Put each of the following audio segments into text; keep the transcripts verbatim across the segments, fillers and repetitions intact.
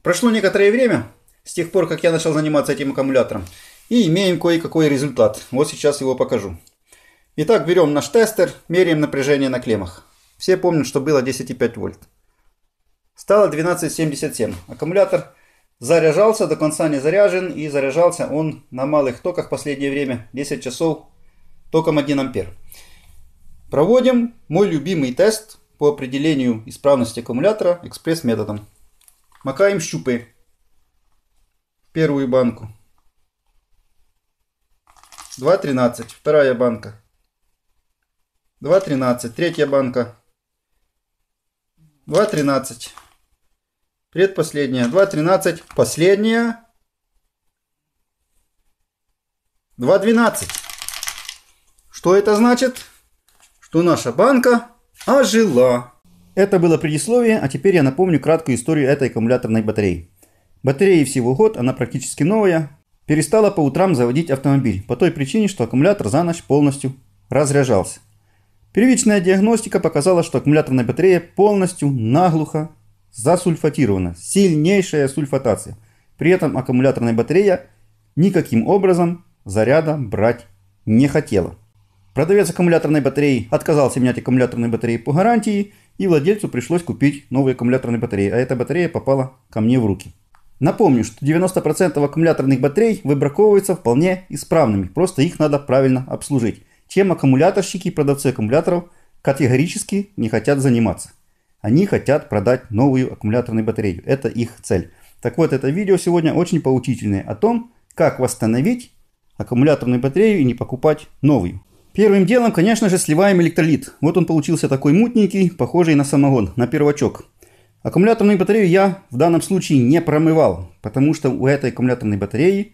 Прошло некоторое время с тех пор, как я начал заниматься этим аккумулятором, и имеем кое-какой результат. Вот сейчас его покажу. Итак, берем наш тестер, меряем напряжение на клеммах. Все помнят, что было десять и пять вольт. Стало двенадцать семьдесят семь. Аккумулятор заряжался, до конца не заряжен, и заряжался он на малых токах в последнее время, десять часов, током один ампер. Проводим мой любимый тест по определению исправности аккумулятора экспресс-методом. Макаем щупы в первую банку. два тринадцать, вторая банка. два тринадцать, третья банка. два тринадцать. Предпоследняя. два тринадцать. Последняя. два двенадцать. Что это значит? Что наша банка ожила. Это было предисловие, а теперь я напомню краткую историю этой аккумуляторной батареи. Батарее всего год, она практически новая. Перестала по утрам заводить автомобиль, по той причине, что аккумулятор за ночь полностью разряжался. Первичная диагностика показала, что аккумуляторная батарея полностью наглухо засульфатирована. Сильнейшая сульфатация. При этом аккумуляторная батарея никаким образом заряда брать не хотела. Продавец аккумуляторной батареи отказался менять аккумуляторные батареи по гарантии, и владельцу пришлось купить новые аккумуляторные батареи, а эта батарея попала ко мне в руки. Напомню, что девяносто процентов аккумуляторных батарей выбраковываются вполне исправными, просто их надо правильно обслужить, чем аккумуляторщики и продавцы аккумуляторов категорически не хотят заниматься. Они хотят продать новую аккумуляторную батарею, это их цель. Так вот, это видео сегодня очень поучительное о том, как восстановить аккумуляторную батарею и не покупать новую. Первым делом, конечно же, сливаем электролит. Вот он получился такой мутненький, похожий на самогон, на первачок. Аккумуляторную батарею я в данном случае не промывал, потому что у этой аккумуляторной батареи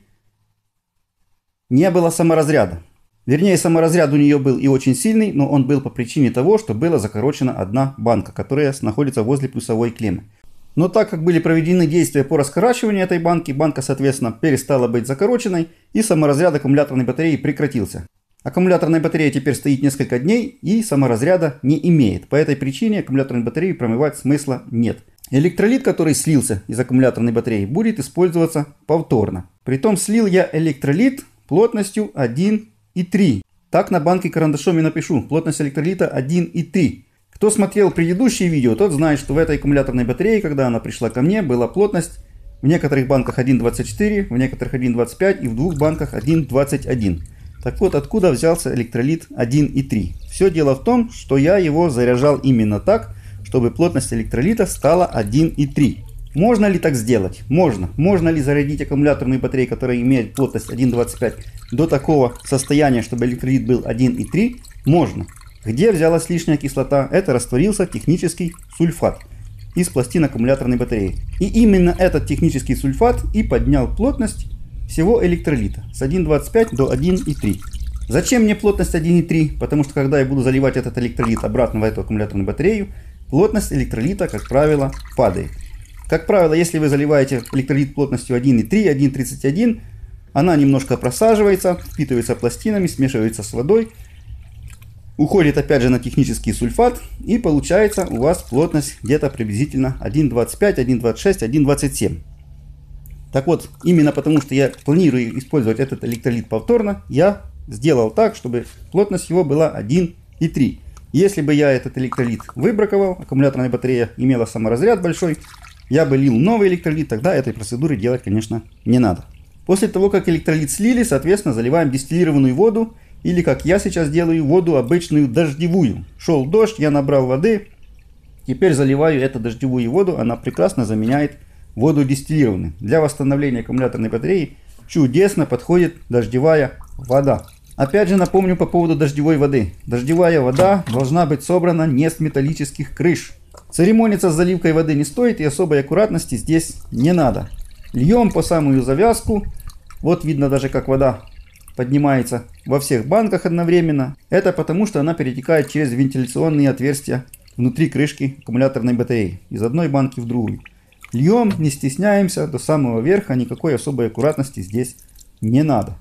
не было саморазряда. Вернее, саморазряд у нее был и очень сильный, но он был по причине того, что была закорочена одна банка, которая находится возле плюсовой клеммы. Но так как были проведены действия по раскорачиванию этой банки, банка, соответственно, перестала быть закороченной, и саморазряд аккумуляторной батареи прекратился. Аккумуляторная батарея теперь стоит несколько дней и саморазряда не имеет. По этой причине аккумуляторную батарею промывать смысла нет. Электролит, который слился из аккумуляторной батареи, будет использоваться повторно. Притом слил я электролит плотностью один и три. Так на банке карандашом и напишу. Плотность электролита один и три. Кто смотрел предыдущие видео, тот знает, что в этой аккумуляторной батарее, когда она пришла ко мне, была плотность в некоторых банках один двадцать четыре, в некоторых один двадцать пять и в двух банках один двадцать один. Так вот, откуда взялся электролит один и три? Все дело в том, что я его заряжал именно так, чтобы плотность электролита стала один и три. Можно ли так сделать? Можно. Можно ли зарядить аккумуляторную батарею, которая имеет плотность один двадцать пять, до такого состояния, чтобы электролит был один и три? Можно. Где взялась лишняя кислота? Это растворился технический сульфат из пластин аккумуляторной батареи. И именно этот технический сульфат и поднял плотность всего электролита с один двадцать пять до один и три. Зачем мне плотность один и три? Потому что когда я буду заливать этот электролит обратно в эту аккумуляторную батарею, плотность электролита, как правило, падает. Как правило, если вы заливаете электролит плотностью один и три, один тридцать один, она немножко просаживается, впитывается пластинами, смешивается с водой, уходит опять же на технический сульфат, и получается у вас плотность где-то приблизительно один двадцать пять, один двадцать шесть, один двадцать семь. Так вот, именно потому что я планирую использовать этот электролит повторно, я сделал так, чтобы плотность его была один и три. Если бы я этот электролит выбраковал, аккумуляторная батарея имела саморазряд большой, я бы лил новый электролит, тогда этой процедуры делать, конечно, не надо. После того, как электролит слили, соответственно, заливаем дистиллированную воду, или, как я сейчас делаю, воду обычную дождевую. Шел дождь, я набрал воды, теперь заливаю эту дождевую воду, она прекрасно заменяет воду дистиллированную. Для восстановления аккумуляторной батареи чудесно подходит дождевая вода. Опять же напомню по поводу дождевой воды. Дождевая вода должна быть собрана не с металлических крыш. Церемониться с заливкой воды не стоит, и особой аккуратности здесь не надо. Льем по самую завязку. Вот видно даже, как вода поднимается во всех банках одновременно. Это потому, что она перетекает через вентиляционные отверстия внутри крышки аккумуляторной батареи из одной банки в другую. Льем, не стесняемся, до самого верха, никакой особой аккуратности здесь не надо.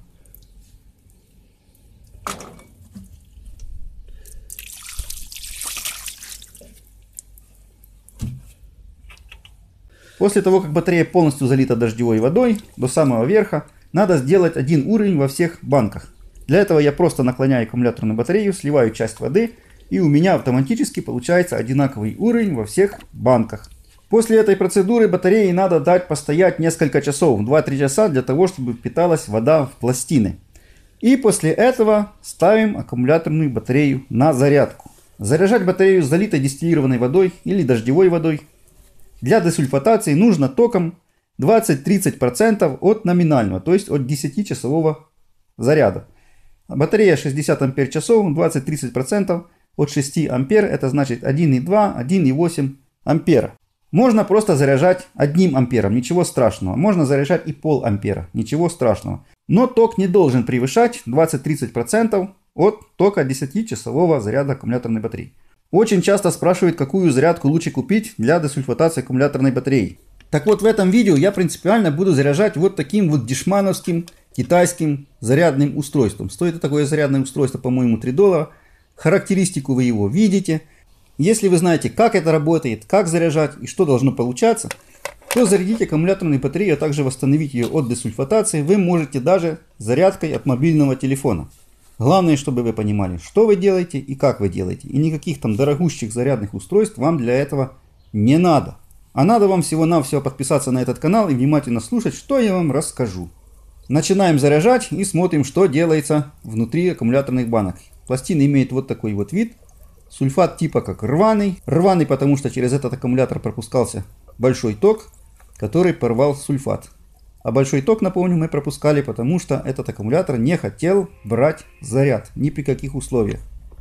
После того, как батарея полностью залита дождевой водой до самого верха, надо сделать один уровень во всех банках. Для этого я просто наклоняю аккумуляторную батарею, сливаю часть воды, и у меня автоматически получается одинаковый уровень во всех банках. После этой процедуры батарее надо дать постоять несколько часов, два-три часа, для того, чтобы впиталась вода в пластины. И после этого ставим аккумуляторную батарею на зарядку. Заряжать батарею с залитой дистиллированной водой или дождевой водой для десульфатации нужно током двадцать-тридцать процентов от номинального, то есть от десятичасового заряда. Батарея шестьдесят ампер-часов, двадцать-тридцать процентов от шести ампер, это значит один и два — один и восемь ампера. Можно просто заряжать одним ампером, ничего страшного. Можно заряжать и пол ампера, ничего страшного. Но ток не должен превышать двадцать-тридцать процентов от тока десятичасового заряда аккумуляторной батареи. Очень часто спрашивают, какую зарядку лучше купить для десульфатации аккумуляторной батареи. Так вот, в этом видео я принципиально буду заряжать вот таким вот дешмановским китайским зарядным устройством. Стоит такое зарядное устройство, по-моему, три доллара. Характеристику вы его видите. Если вы знаете, как это работает, как заряжать и что должно получаться, то зарядить аккумуляторную батарею, а также восстановить ее от десульфатации вы можете даже зарядкой от мобильного телефона. Главное, чтобы вы понимали, что вы делаете и как вы делаете. И никаких там дорогущих зарядных устройств вам для этого не надо. А надо вам всего-навсего подписаться на этот канал и внимательно слушать, что я вам расскажу. Начинаем заряжать и смотрим, что делается внутри аккумуляторных банок. Пластина имеет вот такой вот вид. Сульфат типа как рваный. Рваный, потому что через этот аккумулятор пропускался большой ток, который порвал сульфат. А большой ток, напомню, мы пропускали, потому что этот аккумулятор не хотел брать заряд ни при каких условиях.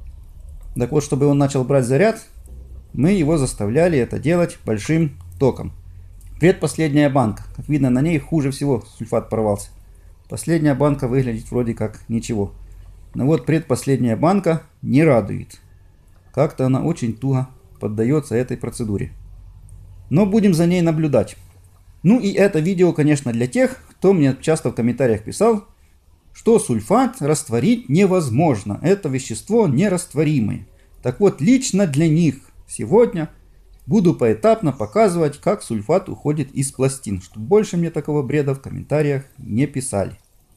Так вот, чтобы он начал брать заряд, мы его заставляли это делать большим током. Предпоследняя банка. Как видно, на ней хуже всего сульфат порвался. Последняя банка выглядит вроде как ничего. Но вот предпоследняя банка не радует. Как-то она очень туго поддается этой процедуре. Но будем за ней наблюдать. Ну и это видео, конечно, для тех, кто мне часто в комментариях писал, что сульфат растворить невозможно. Это вещество нерастворимое. Так вот, лично для них сегодня буду поэтапно показывать, как сульфат уходит из пластин, чтобы больше мне такого бреда в комментариях не писали.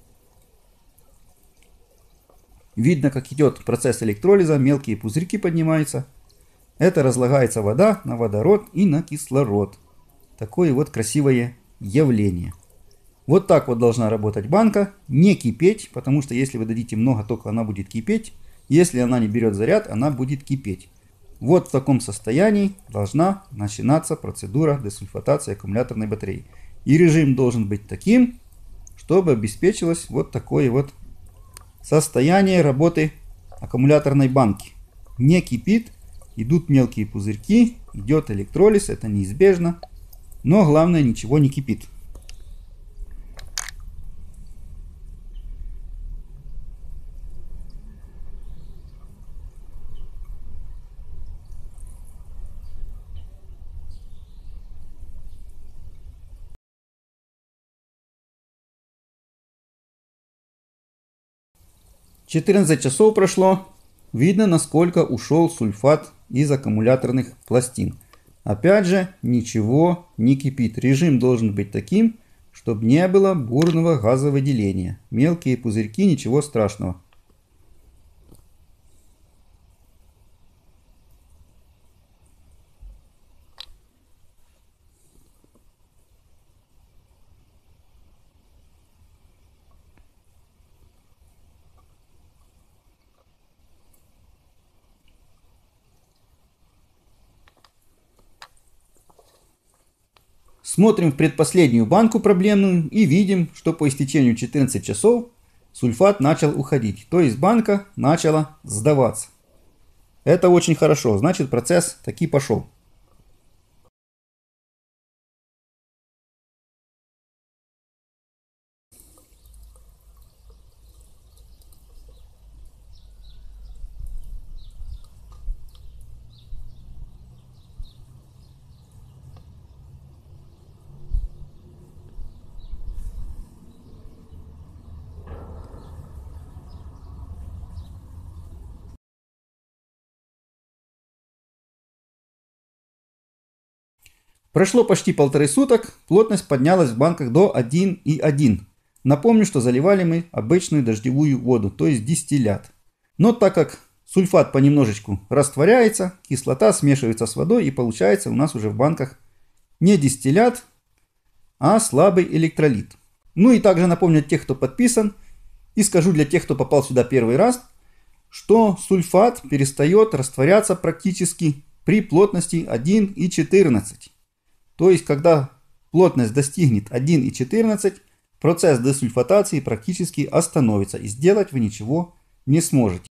Видно, как идет процесс электролиза, мелкие пузырьки поднимаются. Это разлагается вода на водород и на кислород. Такое вот красивое явление. Вот так вот должна работать банка, не кипеть, потому что если вы дадите много тока, она будет кипеть. Если она не берет заряд, она будет кипеть. Вот в таком состоянии должна начинаться процедура десульфатации аккумуляторной батареи. И режим должен быть таким, чтобы обеспечилось вот такое вот состояние работы аккумуляторной банки. Не кипит, идут мелкие пузырьки, идет электролиз, это неизбежно. Но главное, ничего не кипит. четырнадцать часов прошло. Видно, насколько ушел сульфат из аккумуляторных пластин. Опять же, ничего не кипит. Режим должен быть таким, чтобы не было бурного газовыделения. Мелкие пузырьки, ничего страшного. Смотрим в предпоследнюю банку проблемную и видим, что по истечению четырнадцати часов сульфат начал уходить. То есть банка начала сдаваться. Это очень хорошо, значит процесс таки пошел. Прошло почти полторы суток, плотность поднялась в банках до один и один. Напомню, что заливали мы обычную дождевую воду, то есть дистиллят. Но так как сульфат понемножечку растворяется, кислота смешивается с водой и получается у нас уже в банках не дистиллят, а слабый электролит. Ну и также напомню тех, кто подписан, и скажу для тех, кто попал сюда первый раз, что сульфат перестает растворяться практически при плотности один и четырнадцать. То есть, когда плотность достигнет один и четырнадцать, процесс десульфатации практически остановится, и сделать вы ничего не сможете.